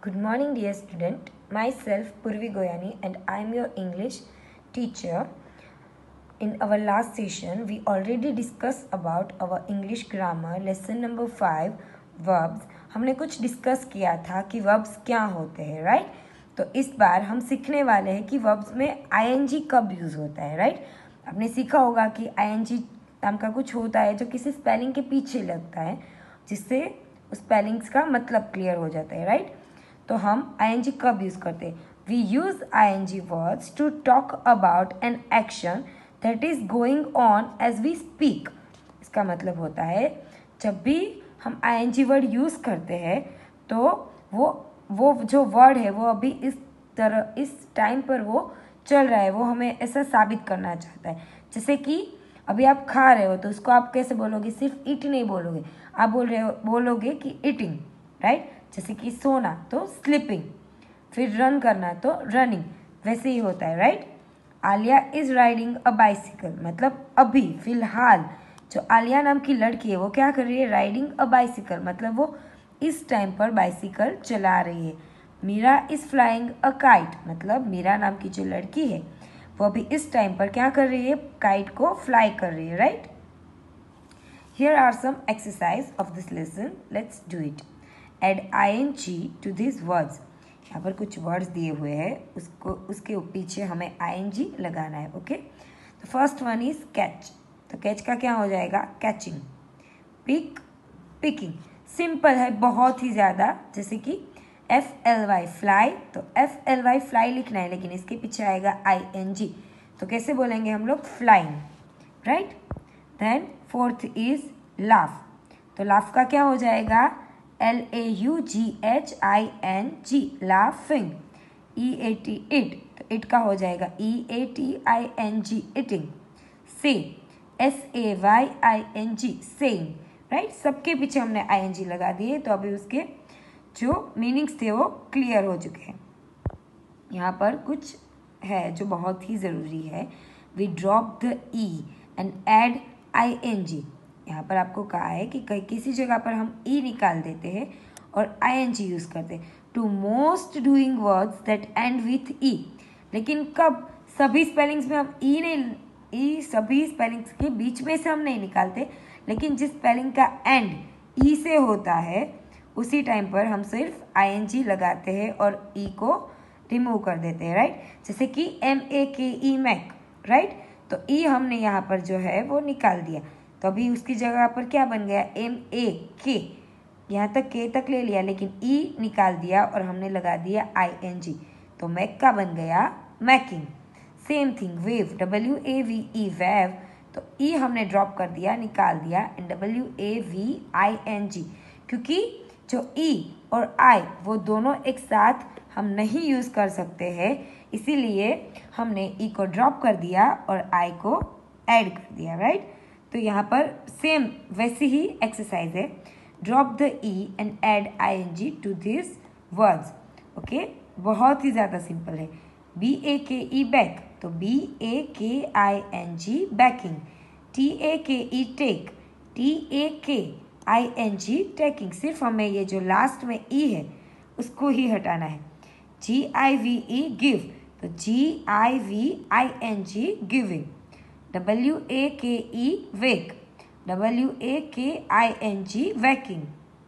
Good morning, dear student. Myself, Purvi Goyani, and I am your English teacher. In our last session, we already discussed about our English grammar, lesson number 5, verbs. हमने कुछ discuss किया था कि verbs क्या होते हैं, right? तो इस बार हम सीखने वाले हैं कि verbs में ing कब यूज़ होता है, राइट? आपने सीखा होगा कि ing नाम का कुछ होता है जो किसी स्पेलिंग के पीछे लगता है, जिससे उस स्पेलिंग्स का मतलब क्लियर हो जाता है, राइट? तो हम ing कब यूज़ करते हैं? We use ing words to talk about an action that is going on as we speak. इसका मतलब होता है जब भी हम ing वर्ड यूज़ करते हैं तो वो जो वर्ड है वो अभी इस टाइम पर वो चल रहा है, वो हमें ऐसा साबित करना चाहता है। जैसे कि अभी आप खा रहे हो तो उसको आप कैसे बोलोगे? सिर्फ ईट नहीं बोलोगे, आप बोलोगे कि ईटिंग, राइट? जैसे कि सोना तो स्लीपिंग, फिर रन करना तो रनिंग, वैसे ही होता है, right? Alia is riding a bicycle, मतलब अभी फिलहाल जो आलिया नाम की लड़की है वो क्या कर रही है? राइडिंग अ बाइसिकल, मतलब वो इस टाइम पर बाइसिकल चला रही है। Meera is flying a kite, मतलब मीरा नाम की जो लड़की है वो अभी इस टाइम पर क्या कर रही है? काइट को फ्लाई कर रही है, right? Here are some exercise of this lesson. Let's do it. Add ing to these words. यहाँ पर कुछ वर्ड्स दिए हुए हैं, उसके पीछे हमें ing लगाना है, ओके? तो फर्स्ट वन इज कैच, तो कैच का क्या हो जाएगा? कैचिंग। Pick, picking. सिंपल है बहुत ही ज़्यादा, जैसे कि FLY फ्लाई, तो FLY फ्लाई लिखना है, लेकिन इसके पीछे आएगा ing, तो कैसे बोलेंगे हम लोग? Flying, right? Then fourth is laugh, तो लाफ का क्या हो जाएगा? LAUGHING, laughing. EAT इट, तो इट का हो जाएगा EATING, eating. Say, SAYING, saying, right? सबके पीछे हमने ING लगा दिए, तो अभी उसके जो मीनिंग्स थे वो क्लियर हो चुके हैं। यहाँ पर कुछ है जो बहुत ही ज़रूरी है। We drop the E and add ING। यहाँ पर आपको कहा है कि किसी जगह पर हम E निकाल देते हैं और ING यूज़ करते हैं। To most doing words that end with E, लेकिन कब? सभी स्पेलिंग्स में हम सभी स्पेलिंग्स के बीच में से हम नहीं निकालते, लेकिन जिस स्पेलिंग का एंड E से होता है उसी टाइम पर हम सिर्फ ING लगाते हैं और E को रिमूव कर देते हैं, राइट? जैसे कि MAKE, मैक, राइट? तो E हमने यहाँ पर जो है वो निकाल दिया, तो अभी उसकी जगह पर क्या बन गया? MAK, यहाँ तक K तक ले लिया, लेकिन E निकाल दिया और हमने लगा दिया ING, तो मैक का बन गया making. Same thing wave, WAVE, wave, तो E हमने ड्रॉप कर दिया, निकाल दिया, एंड WAVING, क्योंकि जो E और I वो दोनों एक साथ हम नहीं यूज़ कर सकते हैं, इसीलिए हमने E को ड्रॉप कर दिया और I को ऐड कर दिया, राइट? तो यहाँ पर सेम वैसी ही एक्सरसाइज है। Drop the E and add ING to this words, okay? बहुत ही ज़्यादा सिंपल है। BAKE बैक, तो BAKING, baking. TAKE take, TAKING, taking. सिर्फ हमें ये जो लास्ट में E है उसको ही हटाना है। GIVE गिव, तो GIVING, giving. WAKE wake, WAKING, waking.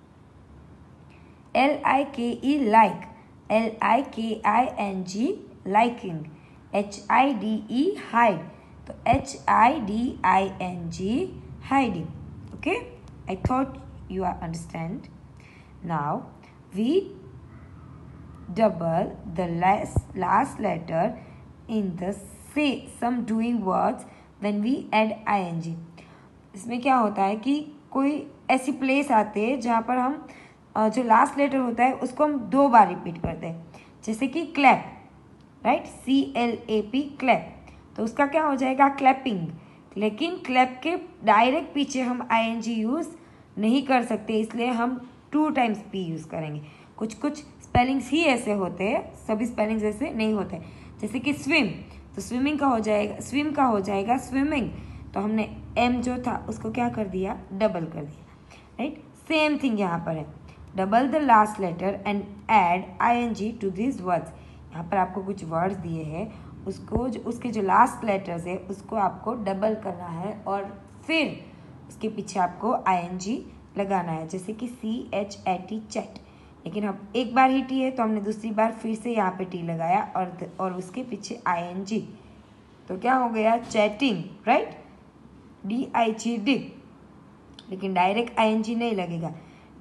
LIKE like, LIKING, liking. HIDE hide, तो HIDING, hiding, okay? I thought you understand. Now we double the last letter in the some doing words when we add ING. इसमें क्या होता है कि कोई ऐसी place आते हैं जहाँ पर हम जो लास्ट लेटर होता है उसको हम 2 बार रिपीट करते हैं, जैसे कि क्लैप, राइट? CLAP, क्लैप, तो उसका क्या हो जाएगा? क्लैपिंग। लेकिन क्लैप के डायरेक्ट पीछे हम ING यूज़ नहीं कर सकते, इसलिए हम 2 टाइम्स P यूज़ करेंगे। कुछ स्पेलिंग्स ही ऐसे होते हैं, सभी स्पेलिंग्स ऐसे नहीं होते। जैसे कि स्विम, तो स्विमिंग का हो जाएगा, स्विम का हो जाएगा स्विमिंग, तो हमने M जो था उसको क्या कर दिया? डबल कर दिया, राइट? सेम थिंग यहाँ पर है। Double the last letter and add ing to this words. यहाँ पर आपको कुछ वर्ड्स दिए हैं, उसको उसके जो लास्ट लेटर्स है उसको आपको डबल करना है और फिर उसके पीछे आपको ing लगाना है, जैसे कि CHAT चैट। लेकिन अब एक बार ही टी है तो हमने दूसरी बार फिर से यहाँ पे टी लगाया और उसके पीछे ing, तो क्या हो गया चैटिंग, राइट, DIG डिग। लेकिन डायरेक्ट ing नहीं लगेगा,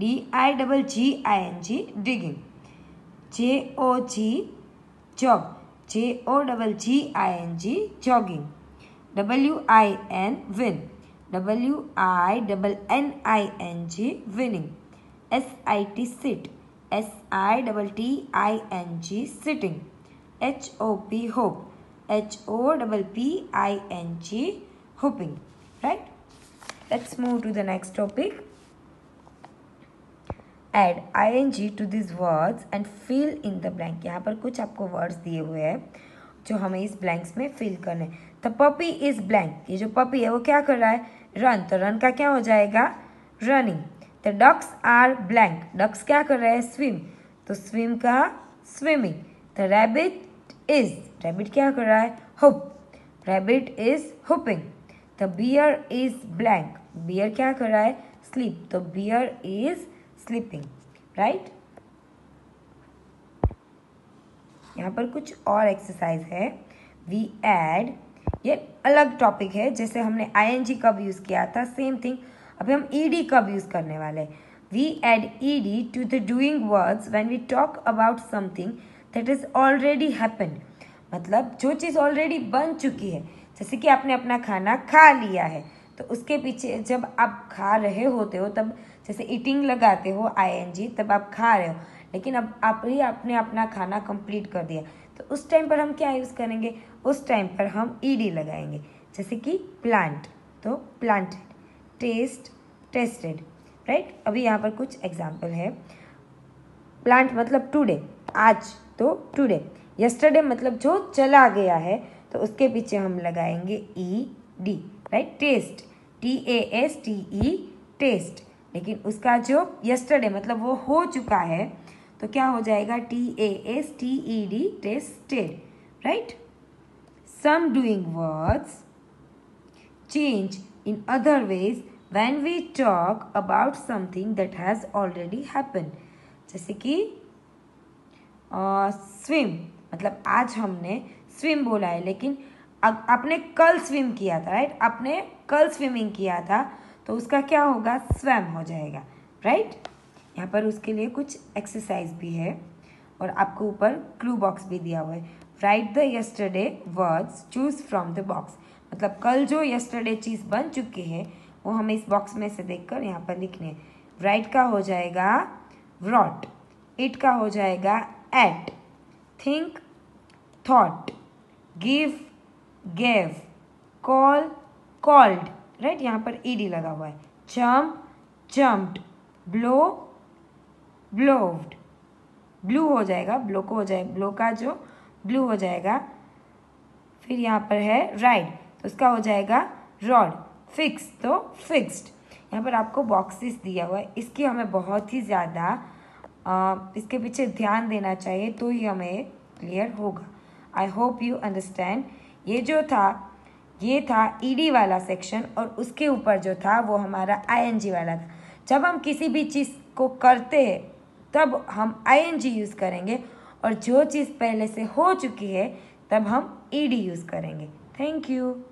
DIGGING digging. JOG jog, JOGGING jogging. WIN win, WINNING winning। SIT sit, SITTING sitting। HOP hope, HOPPING hoping, right? Let's move to the next topic. Add ing to these words and fill in the blank। यहाँ पर कुछ आपको words दिए हुए हैं जो हमें इस ब्लैंक्स में फिल करने। द पपी इज ब्लैंक, ये जो पपी है वो क्या कर रहा है, रन, तो रन का क्या हो जाएगा running. The ducks are blank, ducks क्या कर रहे हैं स्विम, तो स्विम का swimming. The rabbit is, rabbit क्या कर रहा है hop, rabbit is hopping. The bear is blank, bear क्या कर रहा है स्लीप, तो बियर इज स्लीपिंग, राइट। यहाँ पर कुछ और एक्सरसाइज है। वी एड, ये अलग टॉपिक है, जैसे हमने ing कब यूज़ किया था सेम थिंग, अभी हम ed कब यूज़ करने वाले हैं। We add ed to the doing words when we talk about something that is already happened, मतलब जो चीज़ ऑलरेडी बन चुकी है, जैसे कि आपने अपना खाना खा लिया है तो उसके पीछे जब आप खा रहे होते हो तब जैसे ईटिंग लगाते हो ing, तब आप खा रहे हो, लेकिन अब आपने अपना खाना कंप्लीट कर दिया तो उस टाइम पर हम क्या यूज़ करेंगे, उस टाइम पर हम ed लगाएंगे, जैसे कि प्लांट, तो प्लांटेड, टेस्ट टेस्टेड, राइट। अभी यहाँ पर कुछ एग्जाम्पल है। प्लांट मतलब टुडे, आज, तो टुडे। यस्टरडे मतलब जो चला गया है तो उसके पीछे हम लगाएंगे ed, right. Taste, TASTE taste, लेकिन उसका जो यस्टरडे मतलब वो हो चुका है तो क्या हो जाएगा TASTED tasted, right. Some doing words change in other ways when we talk about something that has already happen, जैसे कि स्विम मतलब आज हमने स्विम बोला है लेकिन आपने कल स्विम किया था, राइट, आपने कल स्विमिंग किया था तो उसका क्या होगा स्वैम हो जाएगा, राइट। यहाँ पर उसके लिए कुछ एक्सरसाइज भी है और आपको ऊपर क्लू बॉक्स भी दिया हुआ है। Write the yesterday words, choose from the box, मतलब कल जो यस्टरडे चीज़ बन चुकी है वो हमें इस बॉक्स में से देखकर यहाँ पर लिखनी है। राइट का हो जाएगा रॉट, इट का हो जाएगा ate, think thought, give gave, call called, right, यहाँ पर ed लगा हुआ है। Jump jumped, blow blowed, blew हो जाएगा, ब्लो को हो जाएगा, ब्लो का जो ब्लू हो जाएगा। फिर यहाँ पर है राइड तो उसका हो जाएगा रॉड, फिक्स तो फिक्स्ड। यहाँ पर आपको बॉक्सेस दिया हुआ है, इसकी हमें बहुत ही ज़्यादा इसके पीछे ध्यान देना चाहिए तो ही हमें क्लियर होगा। I hope you understand. ये था ed वाला सेक्शन और उसके ऊपर जो था वो हमारा ing वाला था। जब हम किसी भी चीज़ को करते हैं तब हम ing यूज़ करेंगे और जो चीज़ पहले से हो चुकी है तब हम ed यूज़ करेंगे। Thank you.